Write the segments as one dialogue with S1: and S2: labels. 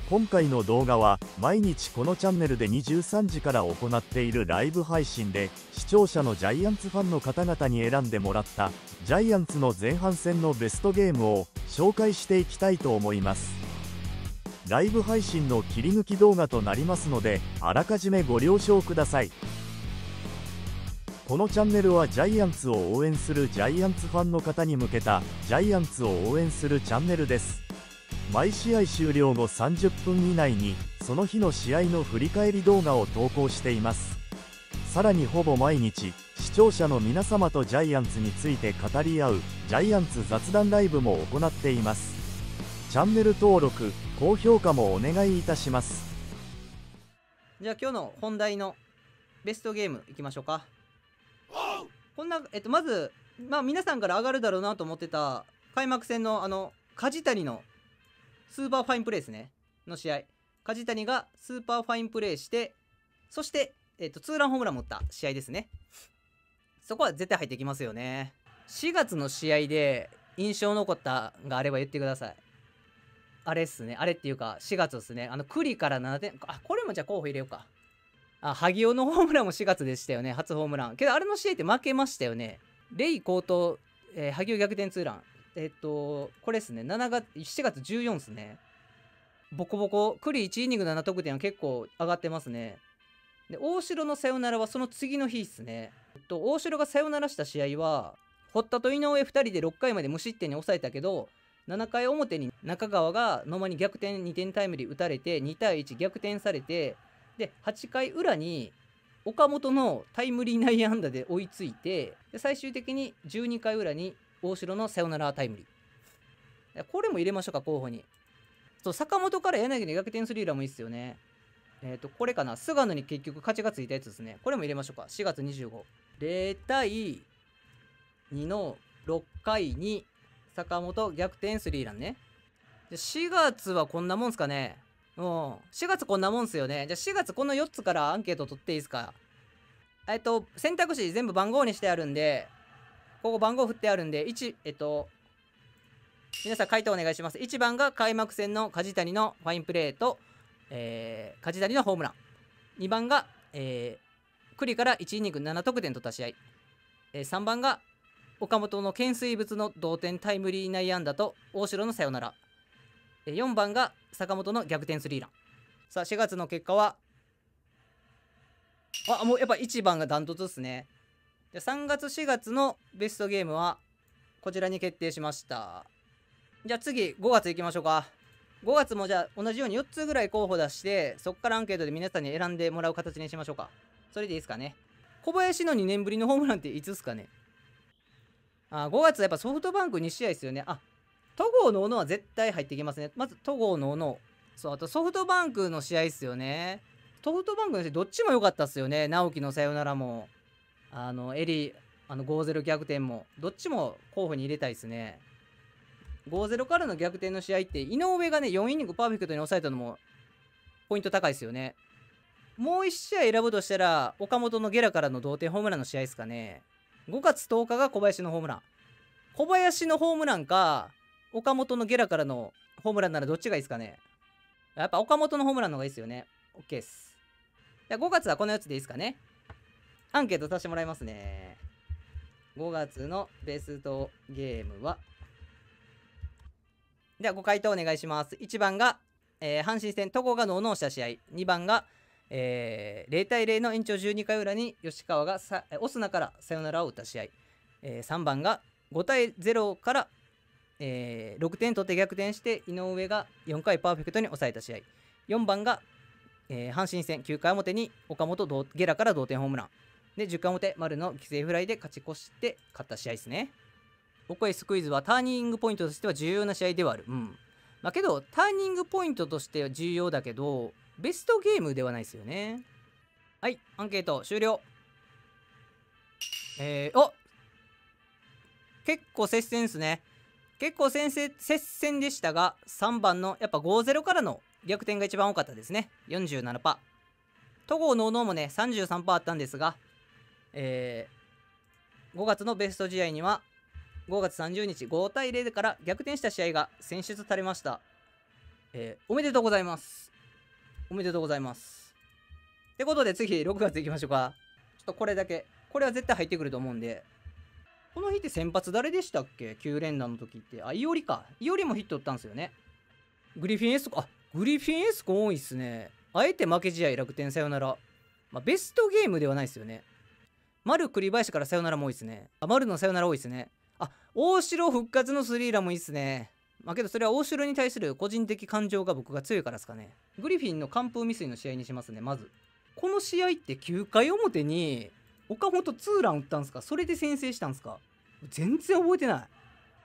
S1: 今回の動画は毎日このチャンネルで23時から行っているライブ配信で、視聴者のジャイアンツファンの方々に選んでもらったジャイアンツの前半戦のベストゲームを紹介していきたいと思います。ライブ配信の切り抜き動画となりますので、あらかじめご了承ください。このチャンネルはジャイアンツを応援するジャイアンツファンの方に向けたジャイアンツを応援するチャンネルです。毎試合終了後30分以内にその日の試合の振り返り動画を投稿しています。さらにほぼ毎日視聴者の皆様とジャイアンツについて語り合うジャイアンツ雑談ライブも行っています。チャンネル登録高評価もお願いいたします。
S2: じゃあ今日の本題のベストゲームいきましょうか。こんなまず皆さんから上がるだろうなと思ってた開幕戦の梶谷のスーパーファインプレーですねの試合、梶谷がスーパーファインプレーして、そしてツーランホームランも打った試合ですね。そこは絶対入ってきますよね。4月の試合で印象残ったがあれば言ってください。あれっすね、あれっていうか4月っすね。栗から7点、これもじゃあ候補入れようか。萩尾のホームランも4月でしたよね、初ホームラン。けどあれの試合って負けましたよね。レイ好投、萩尾逆転ツーラン。これですね、7月14ですね。ボコボコ、栗1イニング7得点は結構上がってますね。で、大城のサヨナラはその次の日っすね。大城がサヨナラした試合は、堀田と井上2人で6回まで無失点に抑えたけど、7回表に中川が野間に逆転2点タイムリー打たれて、2対1逆転されて、で、8回裏に岡本のタイムリー内野安打で追いついて、で最終的に12回裏に大城のサヨナラタイムリー。これも入れましょうか、候補に。そう、坂本から柳の逆転スリーランもいいっすよね。これかな、菅野に結局勝ちがついたやつですね。これも入れましょうか。4月25。0対2の6回に坂本逆転スリーランね。で4月はこんなもんすかね。4月こんなもんすよね。じゃあ4月この4つからアンケート取っていいですか。選択肢全部番号にしてあるんで、ここ番号振ってあるんで、皆さん回答お願いします。1番が開幕戦の梶谷のファインプレーと、梶谷のホームラン。2番が、栗から1イニング7得点取った試合。3番が岡本の懸垂物の同点タイムリー内野安打と大城のサヨナラ。4番が坂本の逆転スリーラン。さあ4月の結果はもうやっぱ1番がダントツですね。で3月4月のベストゲームはこちらに決定しました。じゃあ次5月いきましょうか。5月もじゃあ同じように4つぐらい候補出して、そこからアンケートで皆さんに選んでもらう形にしましょうか。それでいいですかね。小林の2年ぶりのホームランっていつですかね。5月はやっぱソフトバンク2試合ですよね。戸郷の小野は絶対入ってきますね。まず戸郷の小野。そう、あとソフトバンクの試合ですよね。ソフトバンクの試合どっちも良かったっすよね。直樹のサヨナラも、エリー、5-0逆転も、どっちも候補に入れたいですね。5-0からの逆転の試合って、井上がね、4イニングパーフェクトに抑えたのも、ポイント高いですよね。もう1試合選ぶとしたら、岡本のゲラからの同点ホームランの試合ですかね。5月10日が小林のホームラン。小林のホームランか、岡本のゲラからのホームランならどっちがいいですかね。やっぱ岡本のホームランの方がいいですよね。OK です。じゃあ5月はこのやつでいいですかね。アンケートさせてもらいますね。5月のベストゲームは。ではご回答お願いします。1番が、阪神戦、戸郷がノーノーした試合。2番が、0対0の延長12回裏に吉川がオスナからサヨナラを打った試合。3番が5対0から、6点取って逆転して井上が4回パーフェクトに抑えた試合。4番が、阪神戦9回表に岡本ゲラから同点ホームラン。で、10回表、丸の犠牲フライで勝ち越して勝った試合ですね。オコエスクイズはターニングポイントとしては重要な試合ではある。けど、ターニングポイントとしては重要だけど、ベストゲームではないですよね。はい、アンケート終了。結構接戦ですね。結構接戦でしたが、3番のやっぱ 5-0 からの逆転が一番多かったですね。47%。戸郷の小野もね、33% あったんですが、5月のベスト試合には、5月30日5対0から逆転した試合が選出されました。 おめでとうございます。おめでとうございます。ってことで次6月いきましょうか。ちょっとこれだけ。これは絶対入ってくると思うんで。この日って先発誰でしたっけ ?9 連打の時って。あ、イオリか。イオリもヒット打ったんですよね。グリフィンエスコ、グリフィンエスコ多いっすね。あえて負け試合楽天さよなら。まあ、ベストゲームではないですよね。丸栗林からさよならも多いっすね。丸のさよなら多いっすね。大城復活のスリーランもいいっすね。まあけどそれは大城に対する個人的感情が僕が強いからですかね。グリフィンの完封未遂の試合にしますね、まず。この試合って9回表に岡本ツーラン打ったんすか？それで先制したんすか？全然覚えてない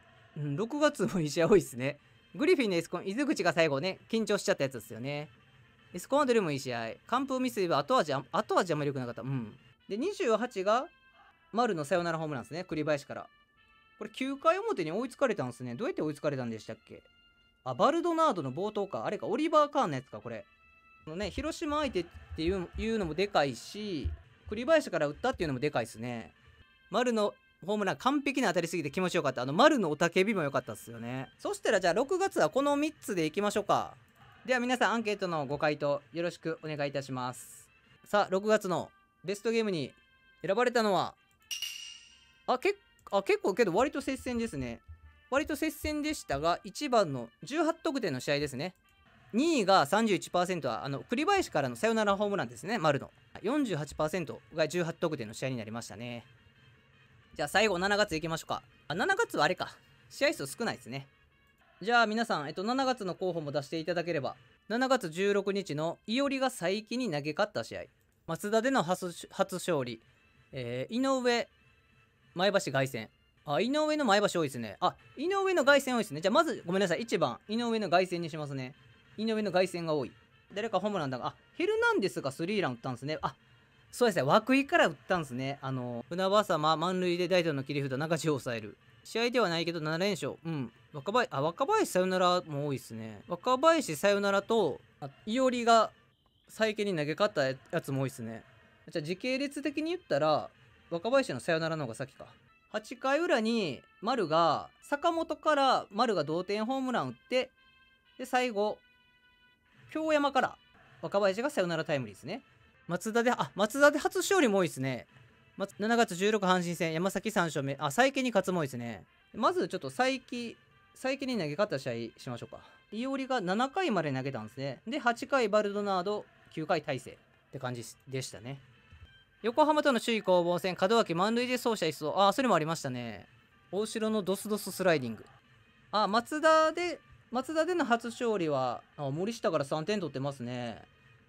S2: 。6月もいい試合多いっすね。グリフィンのエスコン、伊豆口が最後ね、緊張しちゃったやつですよね。エスコンドルもいい試合。完封未遂は後味あんまり良くなかった。で、28が丸のサヨナラホームランですね、栗林から。これ9回表に追いつかれたんですね。どうやって追いつかれたんでしたっけ？バルドナードの冒頭か。あれか、オリバー・カーンのやつか、これ。このね、広島相手っていうのもでかいし、栗林から打ったっていうのもでかいですね。丸のホームラン完璧な当たりすぎて気持ちよかった。丸の雄たけびも良かったっすよね。そしたらじゃあ6月はこの3つでいきましょうか。では皆さんアンケートのご回答よろしくお願いいたします。さあ、6月のベストゲームに選ばれたのは、結構けど割と接戦ですね。割と接戦でしたが、1番の18得点の試合ですね。2位が 31% は栗林からのサヨナラホームランですね、丸の。48% が18得点の試合になりましたね。じゃあ最後7月いきましょうか。7月はあれか。試合数少ないですね。じゃあ皆さん、7月の候補も出していただければ。7月16日の伊織が才木に投げ勝った試合。松田での初勝利。井上、前橋凱旋。井上の前橋多いですね。井上の凱旋多いですね。じゃあまずごめんなさい。1番、井上の凱旋にしますね。井上の凱旋が多い。誰かホームランだが、ヘルナンデスがスリーラン打ったんですね。そうですね。涌井から打ったんですね。船場様、満塁で大東の切り札、中地を抑える。試合ではないけど7連勝。若林さよならも多いですね。若林さよならと、伊織が最近に投げ勝ったやつも多いですね。じゃあ時系列的に言ったら、若林のさよならの方が先か。8回裏に丸が、坂本から丸が同点ホームラン打って、で、最後、京山から若林がサヨナラタイムリーですね。松田で初勝利も多いですね。7月16阪神戦、山崎3勝目。才木に勝つも多いですね。まずちょっと才木に投げ勝った試合しましょうか。伊織が7回まで投げたんですね。で、8回バルドナード、9回大勢って感じでしたね。横浜との首位攻防戦、門脇満塁で走者一掃。それもありましたね。大城のドスドススライディング。松田での初勝利は、森下から3点取ってますね。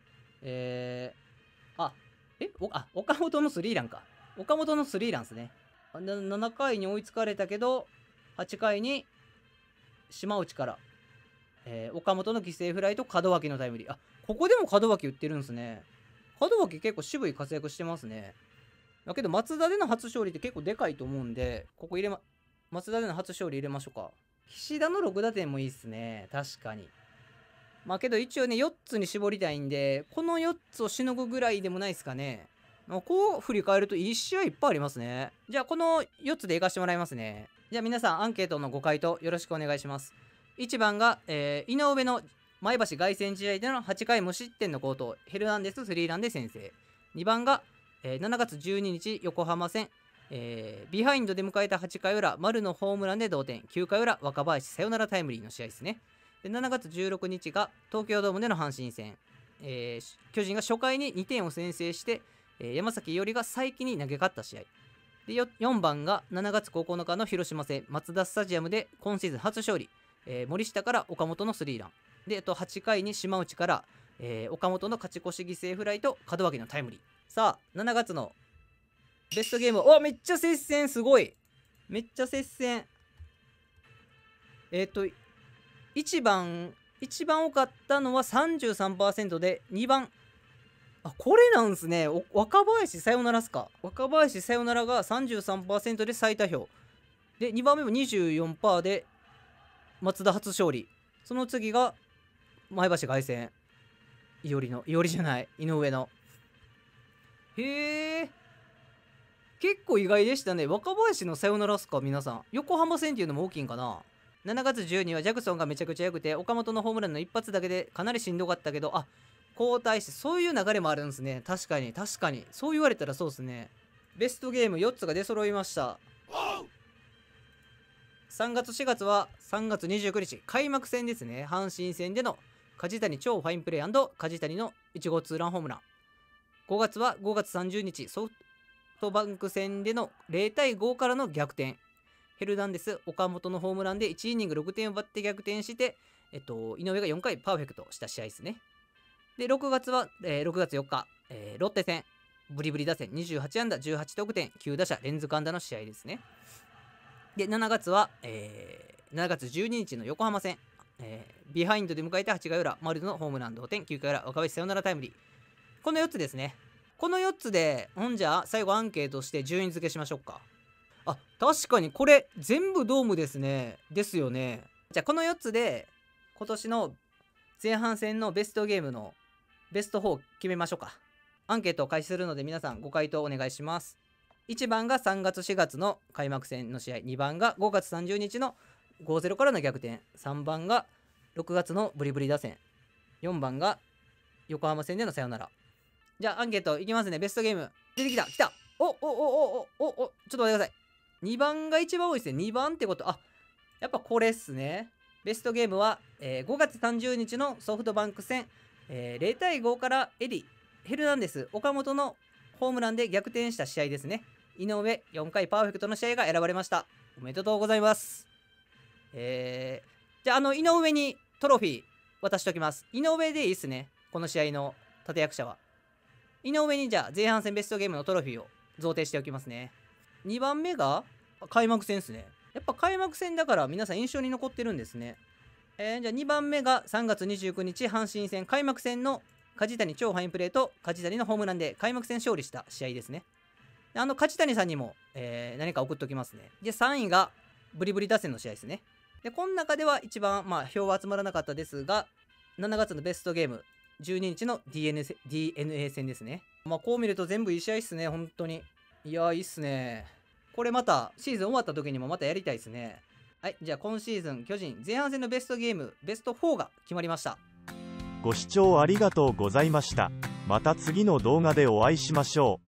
S2: 岡本のスリーランか。岡本のスリーランですね。7回に追いつかれたけど、8回に島内から、岡本の犠牲フライと門脇のタイムリー。ここでも門脇打ってるんですね。門脇結構渋い活躍してますね。だけど松田での初勝利って結構でかいと思うんで、松田での初勝利入れましょうか。岸田の6打点もいいっすね。確かに。けど一応ね、4つに絞りたいんで、この4つをしのぐぐらいでもないですかね。こう振り返るといい試合いっぱいありますね。じゃあこの4つでいかしてもらいますね。じゃあ皆さんアンケートのご回答よろしくお願いします。1番が、井上の前橋凱旋試合での8回無失点の好投。ヘルナンデス3ランで先制。2番が、7月12日横浜戦。ビハインドで迎えた8回裏、丸のホームランで同点。9回裏、若林サヨナラタイムリーの試合ですね。で7月16日が東京ドームでの阪神戦。巨人が初回に2点を先制して、山崎伊織が才木に投げ勝った試合。で4番が7月9日の広島戦、マツダスタジアムで今シーズン初勝利。森下から岡本のスリーラン。で、8回に島内から、岡本の勝ち越し犠牲フライと門脇のタイムリー。さあ、7月のベストゲーム。めっちゃ接戦、すごい。めっちゃ接戦。一番多かったのは 33% で、2番。これなんすね。若林さよならっすか。若林さよならが 33% で最多票。で、2番目も 24% で松田初勝利。その次が前橋凱旋。伊織じゃない。井上の。へえ。結構意外でしたね。若林のさよならっすか、皆さん。横浜戦っていうのも大きいんかな。 7月12日はジャクソンがめちゃくちゃ良くて、岡本のホームランの一発だけでかなりしんどかったけど、交代して、そういう流れもあるんですね。確かに。そう言われたらそうですね。ベストゲーム4つが出揃いました。3月4月は3月29日、開幕戦ですね。阪神戦での梶谷超ファインプレー&梶谷の1号ツーランホームラン。5月は5月30日、ソフトバンク戦での0対5からの逆転。ヘルナンデス、岡本のホームランで1イニング6点を奪って逆転して、井上が4回パーフェクトした試合ですね。で、6月は、6月4日、ロッテ戦、ブリブリ打線28安打18得点9打者連続安打の試合ですね。で、7月は、7月12日の横浜戦、ビハインドで迎えた8回裏、丸のホームラン同点、9回裏、若林サヨナラタイムリー。この4つですね。この4つで、じゃあ、最後アンケートして順位付けしましょうか。確かにこれ、全部ドームですね。ですよね。じゃあ、この4つで、今年の前半戦のベストゲームのベスト4決めましょうか。アンケートを開始するので、皆さんご回答お願いします。1番が3月4月の開幕戦の試合、2番が5月30日の 5-0 からの逆転、3番が6月のブリブリ打線、4番が横浜戦でのサヨナラ。じゃあアンケートいきますね。ベストゲーム出てきた。ちょっと待ってください。2番が一番多いですね。2番ってこと、やっぱこれっすね。ベストゲームは、5月30日のソフトバンク戦、0対5からエディ、ヘルナンデス、岡本のホームランで逆転した試合ですね。井上4回パーフェクトの試合が選ばれました。おめでとうございます。じゃあ、井上にトロフィー渡しておきます。井上でいいっすね。この試合の立役者は。井上にじゃあ前半戦ベストゲームのトロフィーを贈呈しておきますね。2番目が開幕戦ですね。やっぱ開幕戦だから皆さん印象に残ってるんですね。じゃあ2番目が3月29日阪神戦開幕戦の梶谷超ファインプレーと梶谷のホームランで開幕戦勝利した試合ですね。梶谷さんにも、何か送っておきますね。で、3位がブリブリ打線の試合ですね。で、この中では一番、票は集まらなかったですが、7月のベストゲーム、12日の DNA 戦ですね。こう見ると全部いい試合っすね、本当に。いやー、いいっすね。これまた、シーズン終わった時にもまたやりたいですね。はい、じゃあ今シーズン、巨人前半戦のベストゲーム、ベスト4が決まりました。
S1: ご視聴ありがとうございました。また次の動画でお会いしましょう。